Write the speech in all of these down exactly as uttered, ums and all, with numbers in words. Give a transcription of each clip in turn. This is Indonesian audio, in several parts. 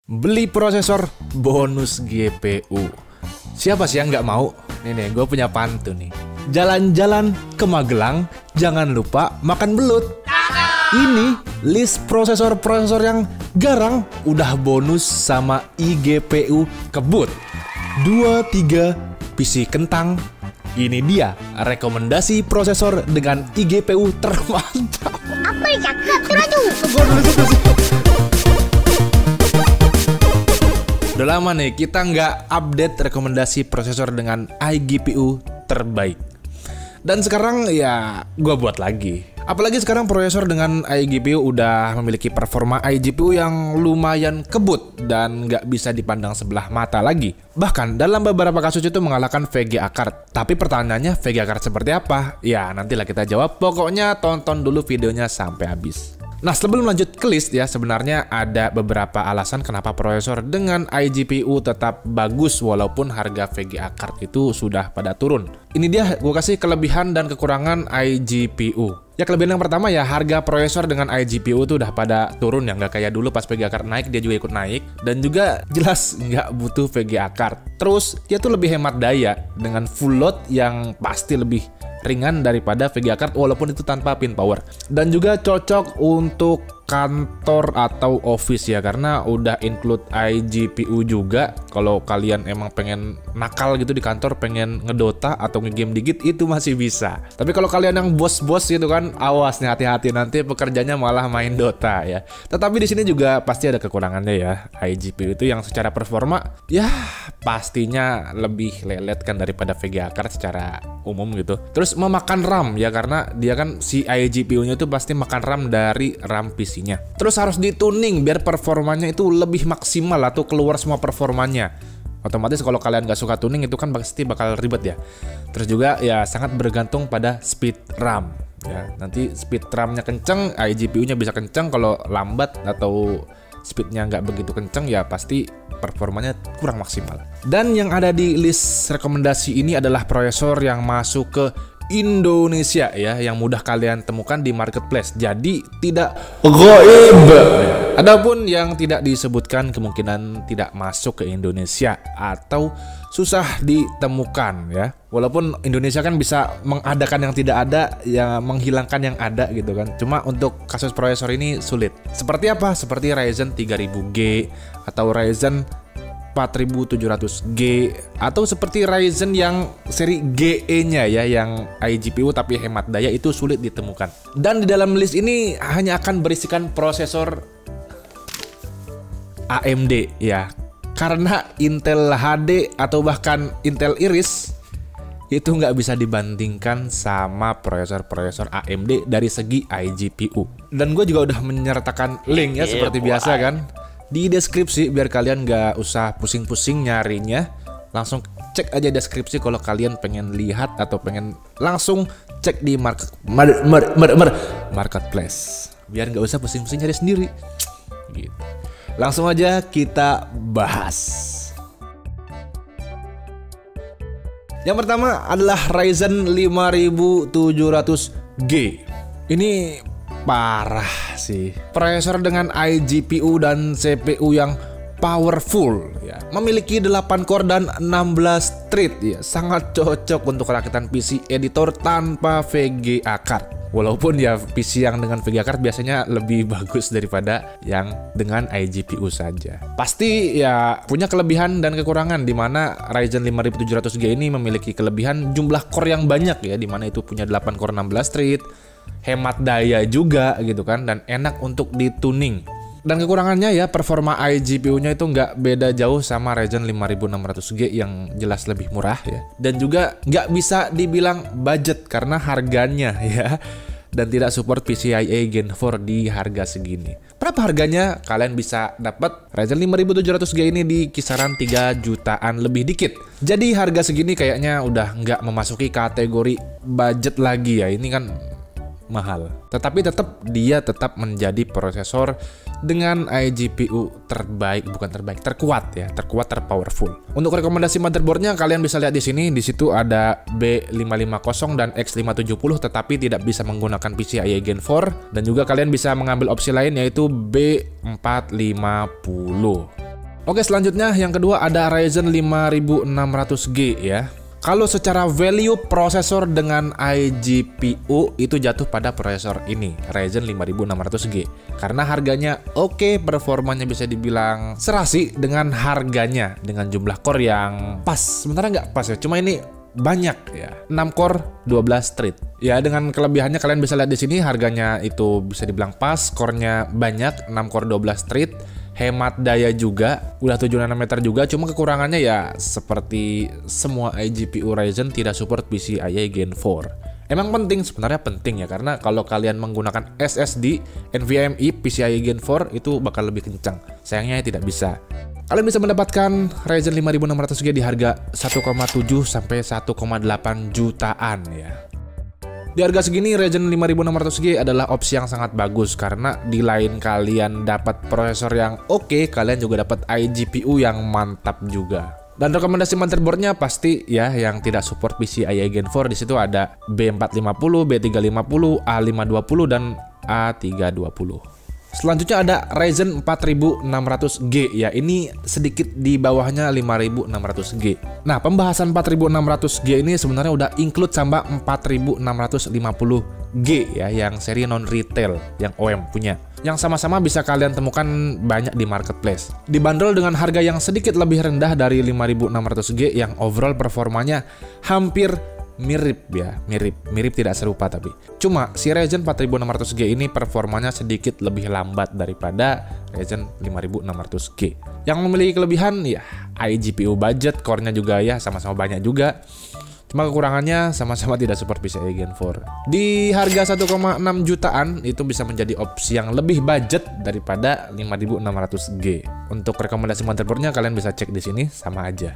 Beli prosesor bonus G P U. Siapa sih yang nggak mau? Nih nih, gue punya pantun nih. Jalan-jalan ke Magelang, jangan lupa makan belut. Ini list prosesor-prosesor yang garang udah bonus sama I G P U kebut. Dua tiga P C kentang. Ini dia rekomendasi prosesor dengan I G P U termantap. Apa ya cakep? Aduh. Udah lama nih kita nggak update rekomendasi prosesor dengan I G P U terbaik. Dan sekarang ya gue buat lagi. Apalagi sekarang prosesor dengan I G P U udah memiliki performa I G P U yang lumayan kebut dan nggak bisa dipandang sebelah mata lagi. Bahkan dalam beberapa kasus itu mengalahkan V G A card. Tapi pertanyaannya V G A card seperti apa? Ya nantilah kita jawab. Pokoknya tonton dulu videonya sampai habis. Nah, sebelum lanjut ke list ya, sebenarnya ada beberapa alasan kenapa prosesor dengan I G P U tetap bagus walaupun harga V G A card itu sudah pada turun. Ini dia gue kasih kelebihan dan kekurangan I G P U. Ya, kelebihan yang pertama ya, harga prosesor dengan I G P U itu udah pada turun ya, nggak kayak dulu pas V G A card naik dia juga ikut naik. Dan juga jelas nggak butuh V G A card. Terus dia tuh lebih hemat daya dengan full load yang pasti lebih ringan daripada V G A card walaupun itu tanpa pin power. Dan juga cocok untuk kantor atau office ya, karena udah include I G P U juga. Kalau kalian emang pengen nakal gitu di kantor, pengen ngedota atau ngegame dikit, itu masih bisa. Tapi kalau kalian yang bos-bos gitu kan, awas nih, hati-hati nanti pekerjanya malah main Dota ya. Tetapi di sini juga pasti ada kekurangannya ya. I G P U itu yang secara performa ya pastinya lebih lelet kan daripada V G A card secara umum gitu. Terus memakan RAM ya, karena dia kan si I G P U-nya itu pasti makan RAM dari RAM P C-nya. Terus harus dituning biar performanya itu lebih maksimal atau keluar semua performanya. Otomatis kalau kalian nggak suka tuning itu kan pasti bakal ribet ya. Terus juga ya sangat bergantung pada speed RAM. Ya, nanti speed RAM-nya kenceng, I G P U-nya bisa kenceng. Kalau lambat atau speednya nggak begitu kenceng ya pasti performanya kurang maksimal. Dan yang ada di list rekomendasi ini adalah prosesor yang masuk ke Indonesia ya, yang mudah kalian temukan di marketplace. Jadi tidak gaib. Adapun yang tidak disebutkan kemungkinan tidak masuk ke Indonesia atau susah ditemukan ya. Walaupun Indonesia kan bisa mengadakan yang tidak ada, ya menghilangkan yang ada gitu kan. Cuma untuk kasus prosesor ini sulit. Seperti apa? Seperti Ryzen tiga ribu G atau Ryzen empat ribu tujuh ratus G atau seperti Ryzen yang seri G E-nya ya, yang I G P U tapi hemat daya, itu sulit ditemukan. Dan di dalam list ini hanya akan berisikan prosesor A M D ya. Karena Intel H D atau bahkan Intel Iris itu nggak bisa dibandingkan sama prosesor-prosesor A M D dari segi I G P U. Dan gue juga udah menyertakan link ya, seperti biasa kan di deskripsi, biar kalian nggak usah pusing-pusing nyarinya. Langsung cek aja deskripsi kalau kalian pengen lihat atau pengen langsung cek di market, mar, mar, mar, mar, marketplace, biar nggak usah pusing-pusing nyari sendiri gitu. Langsung aja kita bahas. Yang pertama adalah Ryzen lima ribu tujuh ratus G. Ini parah sih. Prosesor dengan I G P U dan C P U yang powerful ya. Memiliki delapan core dan enam belas thread ya. Sangat cocok untuk rakitan P C editor tanpa V G A card. Walaupun ya P C yang dengan V G A card biasanya lebih bagus daripada yang dengan I G P U saja. Pasti ya punya kelebihan dan kekurangan, di mana Ryzen lima ribu tujuh ratus G ini memiliki kelebihan jumlah core yang banyak ya, di mana itu punya delapan core enam belas thread, hemat daya juga gitu kan, dan enak untuk dituning. Dan kekurangannya ya, performa I G P U-nya itu nggak beda jauh sama Ryzen lima ribu enam ratus G yang jelas lebih murah ya. Dan juga nggak bisa dibilang budget karena harganya ya. Dan tidak support P C I E Gen empat di harga segini. Berapa harganya? Kalian bisa dapat Ryzen lima ribu tujuh ratus G ini di kisaran tiga jutaan lebih dikit. Jadi harga segini kayaknya udah nggak memasuki kategori budget lagi ya. Ini kan mahal. Tetapi tetap dia tetap menjadi prosesor dengan I G P U terbaik, bukan terbaik, terkuat ya, terkuat, terpowerful. Untuk rekomendasi motherboardnya kalian bisa lihat di sini. Di situ ada B lima lima nol dan X lima tujuh nol, tetapi tidak bisa menggunakan P C I E Gen empat. Dan juga kalian bisa mengambil opsi lain yaitu B empat lima nol. Oke, selanjutnya yang kedua ada Ryzen lima ribu enam ratus G ya. Kalau secara value prosesor dengan iGPU itu jatuh pada prosesor ini, Ryzen lima ribu enam ratus G. Karena harganya oke, performanya bisa dibilang serasi dengan harganya, dengan jumlah core yang pas. Sementara nggak pas ya, cuma ini banyak ya, enam core dua belas thread. Ya, dengan kelebihannya kalian bisa lihat di sini harganya itu bisa dibilang pas, core-nya banyak, enam core dua belas thread. Hemat daya juga, udah tujuh nanometer juga, cuma kekurangannya ya seperti semua iGPU Ryzen tidak support P C I E Gen empat. Emang penting, sebenarnya penting ya, karena kalau kalian menggunakan S S D NVMe P C I E Gen empat itu bakal lebih kencang. Sayangnya tidak bisa. Kalian bisa mendapatkan Ryzen lima ribu enam ratus G di harga satu koma tujuh sampai satu koma delapan jutaan ya. Di harga segini Ryzen lima ribu enam ratus G adalah opsi yang sangat bagus karena di lain kalian dapat prosesor yang oke, kalian juga dapat iGPU yang mantap juga. Dan rekomendasi motherboardnya pasti ya yang tidak support P C I E Gen empat. Di situ ada B empat lima nol, B tiga lima nol, A lima dua nol dan A tiga dua nol. Selanjutnya ada Ryzen empat ribu enam ratus G ya, ini sedikit di bawahnya lima ribu enam ratus G. Nah, pembahasan empat ribu enam ratus G ini sebenarnya udah include sama empat ribu enam ratus lima puluh G ya, yang seri non retail yang O M punya. Yang sama-sama bisa kalian temukan banyak di marketplace. Dibanderol dengan harga yang sedikit lebih rendah dari lima ribu enam ratus G yang overall performanya hampir mirip ya, mirip, mirip tidak serupa tapi. Cuma si Ryzen empat ribu enam ratus G ini performanya sedikit lebih lambat daripada Ryzen lima ribu enam ratus G. Yang memiliki kelebihan ya iGPU budget, core-nya juga ya sama-sama banyak juga. Cuma kekurangannya sama-sama tidak support P C I E Gen empat. Di harga satu koma enam jutaan itu bisa menjadi opsi yang lebih budget daripada lima ribu enam ratus G. Untuk rekomendasi motherboardnya kalian bisa cek di sini sama aja.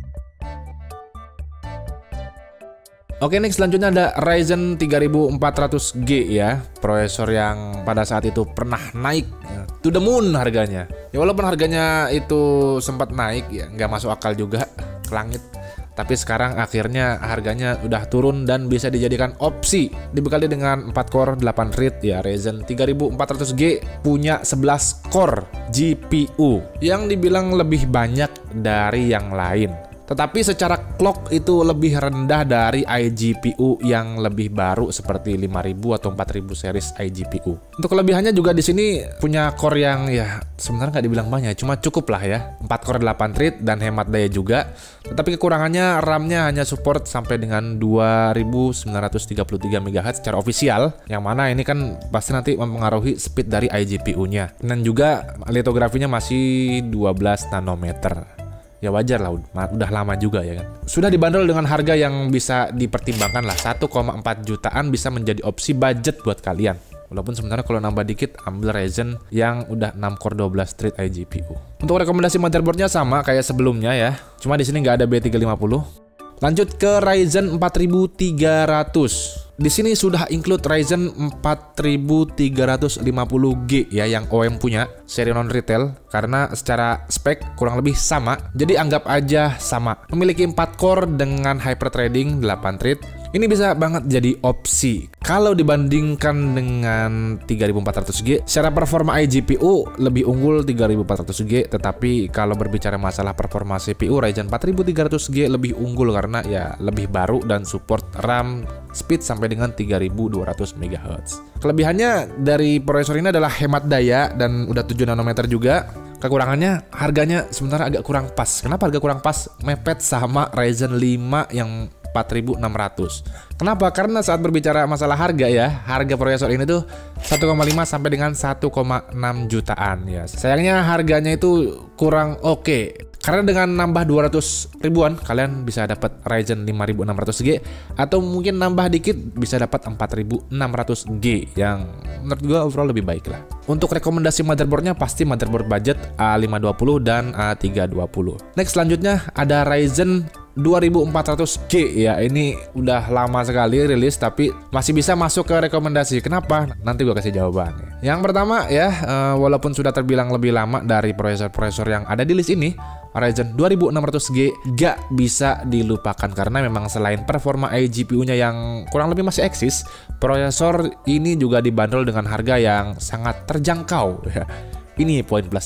Oke, next selanjutnya ada Ryzen tiga ribu empat ratus G ya, prosesor yang pada saat itu pernah naik ya, to the moon harganya. Ya walaupun harganya itu sempat naik ya, nggak masuk akal juga ke langit. Tapi sekarang akhirnya harganya udah turun dan bisa dijadikan opsi. Dibekali dengan empat core delapan thread ya, Ryzen tiga ribu empat ratus G punya sebelas core G P U yang dibilang lebih banyak dari yang lain. Tetapi secara clock itu lebih rendah dari iGPU yang lebih baru seperti lima ribu atau empat ribu series iGPU. Untuk kelebihannya juga di sini punya core yang ya sebenarnya nggak dibilang banyak, cuma cukup lah ya. empat core delapan thread dan hemat daya juga. Tetapi kekurangannya RAM-nya hanya support sampai dengan dua ribu sembilan ratus tiga puluh tiga megahertz secara ofisial. Yang mana ini kan pasti nanti mempengaruhi speed dari iGPU-nya. Dan juga litografinya masih dua belas nanometer. Ya wajar lah, udah lama juga ya kan. Sudah dibanderol dengan harga yang bisa dipertimbangkan lah, satu koma empat jutaan bisa menjadi opsi budget buat kalian. Walaupun sebenarnya kalau nambah dikit ambil Ryzen yang udah enam core dua belas thread iGPU. Untuk rekomendasi motherboardnya sama kayak sebelumnya ya. Cuma di sini nggak ada B tiga lima nol. Lanjut ke Ryzen empat ribu tiga ratus. Di sini sudah include Ryzen empat ribu tiga ratus lima puluh G ya yang O M punya, seri non retail, karena secara spek kurang lebih sama. Jadi anggap aja sama. Memiliki empat core dengan hyperthreading delapan thread. Ini bisa banget jadi opsi. Kalau dibandingkan dengan tiga ribu empat ratus G, secara performa iGPU lebih unggul tiga ribu empat ratus G, tetapi kalau berbicara masalah performa C P U, Ryzen empat ribu tiga ratus G lebih unggul karena ya lebih baru dan support RAM speed sampai dengan tiga ribu dua ratus megahertz. Kelebihannya dari prosesor ini adalah hemat daya dan udah tujuh nanometer juga. Kekurangannya harganya sebenarnya agak kurang pas. Kenapa harga kurang pas? Mepet sama Ryzen lima yang empat ribu enam ratus. Kenapa? Karena saat berbicara masalah harga ya, harga prosesor ini tuh satu koma lima sampai dengan satu koma enam jutaan ya. Sayangnya harganya itu kurang oke. Okay. Karena dengan nambah dua ratus ribuan kalian bisa dapat Ryzen lima ribu enam ratus G atau mungkin nambah dikit bisa dapat empat ribu enam ratus G yang menurut gue overall lebih baik lah. Untuk rekomendasi motherboardnya pasti motherboard budget A lima dua nol dan A tiga dua nol. Next selanjutnya ada Ryzen dua ribu empat ratus G ya, ini udah lama sekali rilis tapi masih bisa masuk ke rekomendasi. Kenapa? Nanti gue kasih jawaban. Yang pertama ya, uh, walaupun sudah terbilang lebih lama dari prosesor-prosesor yang ada di list ini, Ryzen dua ribu enam ratus G gak bisa dilupakan karena memang selain performa iGPU-nya yang kurang lebih masih eksis, prosesor ini juga dibanderol dengan harga yang sangat terjangkau ya. Ini poin plusnya.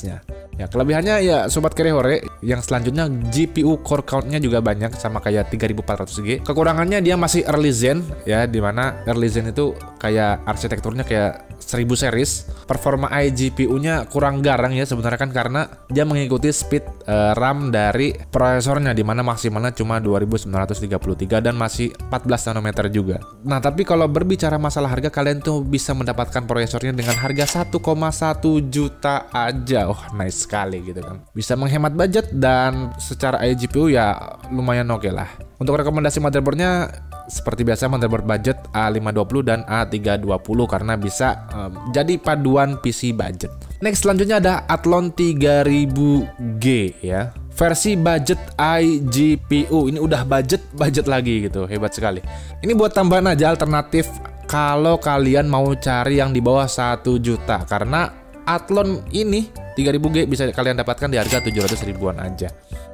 Ya, kelebihannya ya sobat carry hore, yang selanjutnya G P U core count-nya juga banyak sama kayak tiga ribu empat ratus G. Kekurangannya dia masih early Zen ya, dimana early Zen itu kayak arsitekturnya kayak seribu series. Performa iGPU-nya kurang garang ya sebenarnya kan, karena dia mengikuti speed uh, RAM dari prosesornya, dimana maksimalnya cuma dua ribu sembilan ratus tiga puluh tiga dan masih empat belas nanometer juga. Nah, tapi kalau berbicara masalah harga, kalian tuh bisa mendapatkan prosesornya dengan harga satu koma satu juta aja. Oh, nice sekali gitu kan. Bisa menghemat budget dan secara iGPU ya lumayan oke lah. Untuk rekomendasi motherboardnya seperti biasa motherboard budget A lima dua nol dan A tiga dua nol karena bisa um, jadi paduan P C budget. Next selanjutnya ada Athlon tiga ribu G ya. Versi budget iGPU. Ini udah budget budget lagi gitu. Hebat sekali. Ini buat tambahan aja alternatif kalau kalian mau cari yang di bawah satu juta, karena Athlon ini tiga ribu G bisa kalian dapatkan di harga tujuh ratus ribuan aja.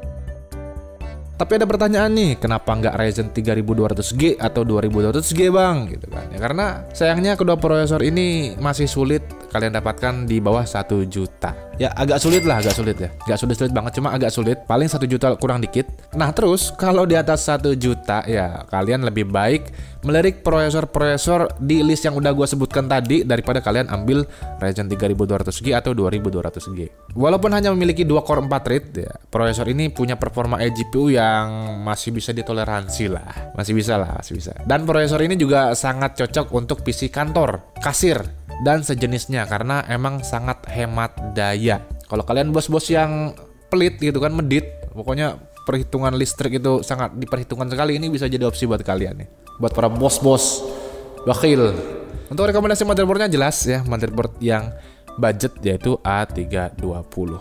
Tapi ada pertanyaan nih, kenapa nggak Ryzen tiga ribu dua ratus G atau dua ribu dua ratus G bang? Gitu kan? Ya karena sayangnya kedua prosesor ini masih sulit kalian dapatkan di bawah satu juta. Ya agak sulit lah, agak sulit ya. Nggak sulit-sulit banget, cuma agak sulit. Paling satu juta kurang dikit. Nah terus kalau di atas satu juta ya kalian lebih baik melirik prosesor-prosesor di list yang udah gue sebutkan tadi daripada kalian ambil Ryzen tiga ribu dua ratus G atau dua ribu dua ratus G. Walaupun hanya memiliki dua core empat thread ya, prosesor ini punya performa iGPU yang masih bisa ditoleransi lah. Masih bisa lah, masih bisa. Dan prosesor ini juga sangat cocok untuk P C kantor, kasir, dan sejenisnya karena emang sangat hemat daya. Kalau kalian bos-bos yang pelit gitu kan, medit, pokoknya perhitungan listrik itu sangat diperhitungkan sekali, ini bisa jadi opsi buat kalian nih. Buat para bos-bos bakil. Untuk rekomendasi motherboardnya jelas ya, motherboard yang budget yaitu A tiga dua nol.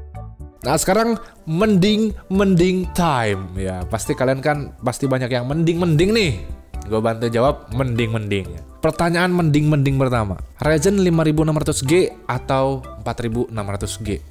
Nah sekarang mending mending time ya, pasti kalian kan pasti banyak yang mending mending nih. Gue bantu jawab mending mending. Pertanyaan mending mending pertama, Ryzen lima ribu enam ratus G atau empat ribu enam ratus G?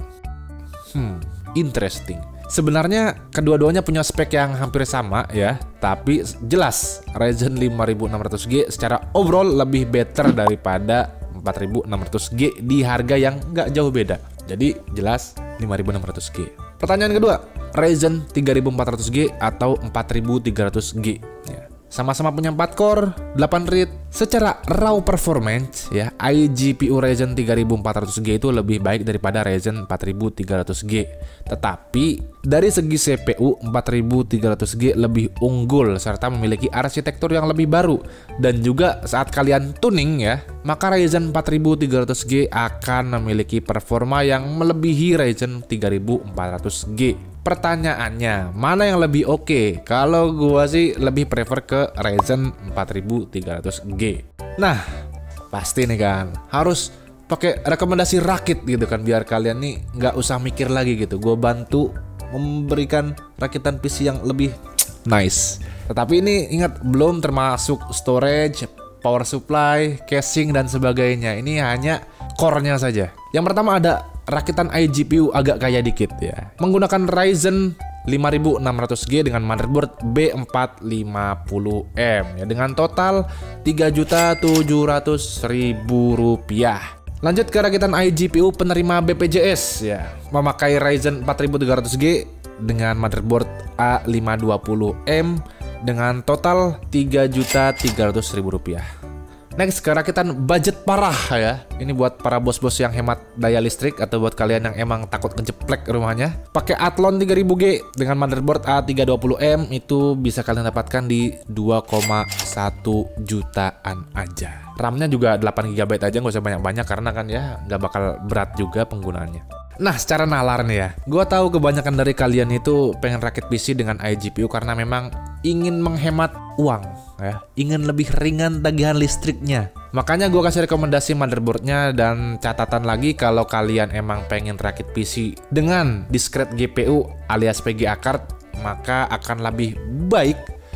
Hmm, interesting. Sebenarnya kedua-duanya punya spek yang hampir sama ya, tapi jelas Ryzen lima ribu enam ratus G secara overall lebih better daripada empat ribu enam ratus G di harga yang nggak jauh beda. Jadi jelas lima ribu enam ratus G. Pertanyaan kedua, Ryzen tiga ribu empat ratus G atau empat ribu tiga ratus G? Ya. Sama-sama punya empat core, delapan thread. Secara raw performance ya, iGPU Ryzen tiga ribu empat ratus G itu lebih baik daripada Ryzen empat ribu tiga ratus G. Tetapi dari segi C P U empat ribu tiga ratus G lebih unggul serta memiliki arsitektur yang lebih baru. Dan juga saat kalian tuning ya, maka Ryzen empat ribu tiga ratus G akan memiliki performa yang melebihi Ryzen tiga ribu empat ratus G. Pertanyaannya, mana yang lebih oke? Okay? Kalau gua sih lebih prefer ke Ryzen empat ribu tiga ratus G. Nah, pasti nih kan harus pakai rekomendasi rakit gitu kan, biar kalian nih nggak usah mikir lagi gitu. Gua bantu memberikan rakitan P C yang lebih nice. Tetapi ini ingat, belum termasuk storage, power supply, casing dan sebagainya. Ini hanya core-nya saja. Yang pertama ada rakitan iGPU agak kaya dikit ya. Menggunakan Ryzen lima ribu enam ratus G dengan motherboard B empat lima nol M ya, dengan total tiga juta tujuh ratus ribu rupiah. Lanjut ke rakitan iGPU penerima B P J S ya. Memakai Ryzen empat ribu tiga ratus G dengan motherboard A lima dua nol M dengan total tiga juta tiga ratus ribu rupiah. Next ke rakitan budget parah ya. Ini buat para bos-bos yang hemat daya listrik atau buat kalian yang emang takut ngejeplek rumahnya. Pakai Athlon tiga ribu G dengan motherboard A tiga dua nol M itu bisa kalian dapatkan di dua koma satu jutaan aja. RAM-nya juga delapan giga byte aja, nggak usah banyak-banyak karena kan ya nggak bakal berat juga penggunaannya. Nah secara nalar nih ya, gue tahu kebanyakan dari kalian itu pengen rakit P C dengan iGPU karena memang ingin menghemat uang ya, ingin lebih ringan tagihan listriknya. Makanya gue kasih rekomendasi motherboardnya dan catatan lagi kalau kalian emang pengen rakit P C dengan discrete G P U alias P G A card, maka akan lebih baik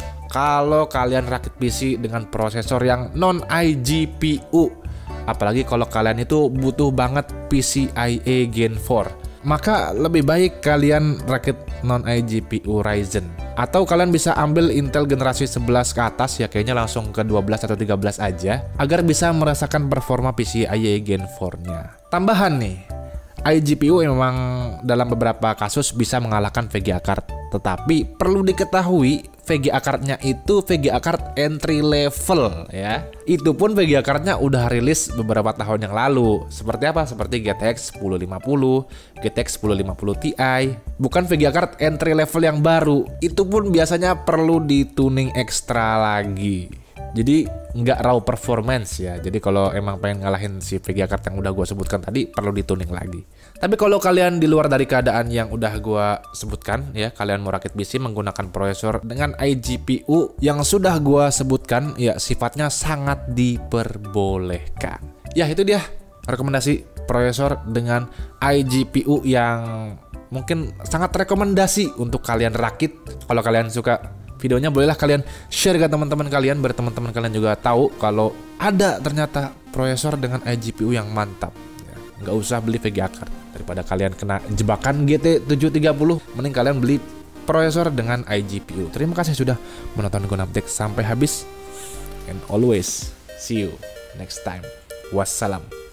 kalau kalian rakit P C dengan prosesor yang non iGPU. Apalagi kalau kalian itu butuh banget P C I E Gen empat, maka lebih baik kalian rakit non iGPU Ryzen. Atau kalian bisa ambil Intel generasi sebelas ke atas ya, kayaknya langsung ke dua belas atau tiga belas aja, agar bisa merasakan performa P C I E Gen empat-nya. Tambahan nih, iGPU memang dalam beberapa kasus bisa mengalahkan V G A card, tetapi perlu diketahui V G A card-nya itu V G A card entry level ya. Itu pun V G A card-nya udah rilis beberapa tahun yang lalu. Seperti apa? Seperti G T X sepuluh lima puluh, G T X sepuluh lima puluh Ti, bukan V G A card entry level yang baru. Itu pun biasanya perlu dituning ekstra lagi. Jadi nggak raw performance ya. Jadi kalau emang pengen ngalahin si V G A card yang udah gue sebutkan tadi, perlu dituning lagi. Tapi kalau kalian di luar dari keadaan yang udah gue sebutkan ya, kalian mau rakit P C menggunakan prosesor dengan iGPU yang sudah gue sebutkan, ya sifatnya sangat diperbolehkan. Ya itu dia rekomendasi prosesor dengan iGPU yang mungkin sangat rekomendasi untuk kalian rakit. Kalau kalian suka videonya, bolehlah kalian share ke teman-teman kalian, biar teman-teman kalian juga tahu kalau ada ternyata prosesor dengan iGPU yang mantap. Ya, nggak usah beli V G A card. Daripada kalian kena jebakan G T tujuh tiga puluh, mending kalian beli prosesor dengan iGPU. Terima kasih sudah menonton Gonaptek sampai habis. And always see you next time. Wassalam.